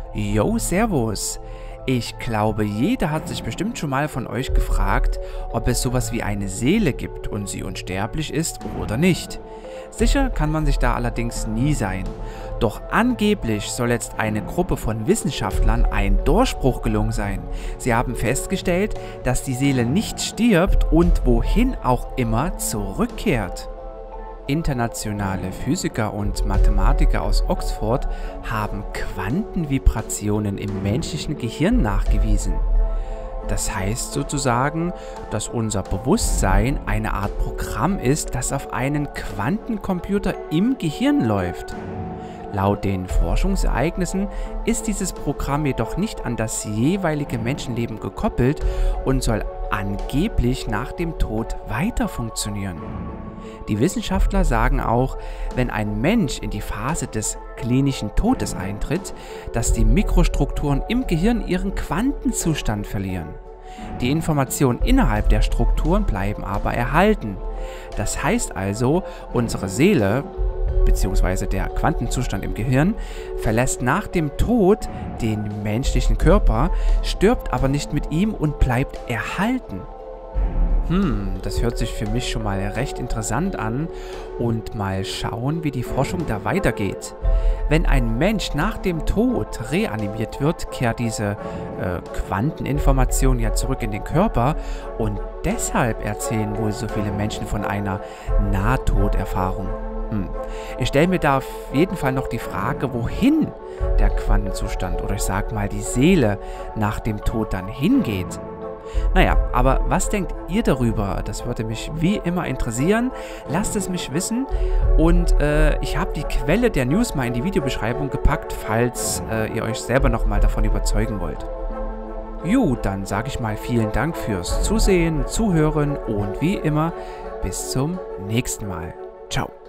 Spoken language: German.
Yo, Servus! Ich glaube, jeder hat sich bestimmt schon mal von euch gefragt, ob es sowas wie eine Seele gibt und sie unsterblich ist oder nicht. Sicher kann man sich da allerdings nie sein. Doch angeblich soll jetzt eine Gruppe von Wissenschaftlern ein Durchbruch gelungen sein. Sie haben festgestellt, dass die Seele nicht stirbt und wohin auch immer zurückkehrt. Internationale Physiker und Mathematiker aus Oxford haben Quantenvibrationen im menschlichen Gehirn nachgewiesen. Das heißt sozusagen, dass unser Bewusstsein eine Art Programm ist, das auf einen Quantencomputer im Gehirn läuft. Laut den Forschungsereignissen ist dieses Programm jedoch nicht an das jeweilige Menschenleben gekoppelt und soll angeblich nach dem Tod weiter funktionieren. Die Wissenschaftler sagen auch, wenn ein Mensch in die Phase des klinischen Todes eintritt, dass die Mikrostrukturen im Gehirn ihren Quantenzustand verlieren. Die Informationen innerhalb der Strukturen bleiben aber erhalten. Das heißt also, unsere Seele bzw. der Quantenzustand im Gehirn verlässt nach dem Tod den menschlichen Körper, stirbt aber nicht mit ihm und bleibt erhalten. Das hört sich für mich schon mal recht interessant an und mal schauen, wie die Forschung da weitergeht. Wenn ein Mensch nach dem Tod reanimiert wird, kehrt diese Quanteninformation ja zurück in den Körper und deshalb erzählen wohl so viele Menschen von einer Nahtoderfahrung. Ich stelle mir da auf jeden Fall noch die Frage, wohin der Quantenzustand oder ich sag mal die Seele nach dem Tod dann hingeht. Naja, aber was denkt ihr darüber? Das würde mich wie immer interessieren. Lasst es mich wissen und ich habe die Quelle der News mal in die Videobeschreibung gepackt, falls ihr euch selber nochmal davon überzeugen wollt. Gut, dann sage ich mal vielen Dank fürs Zusehen, Zuhören und wie immer bis zum nächsten Mal. Ciao.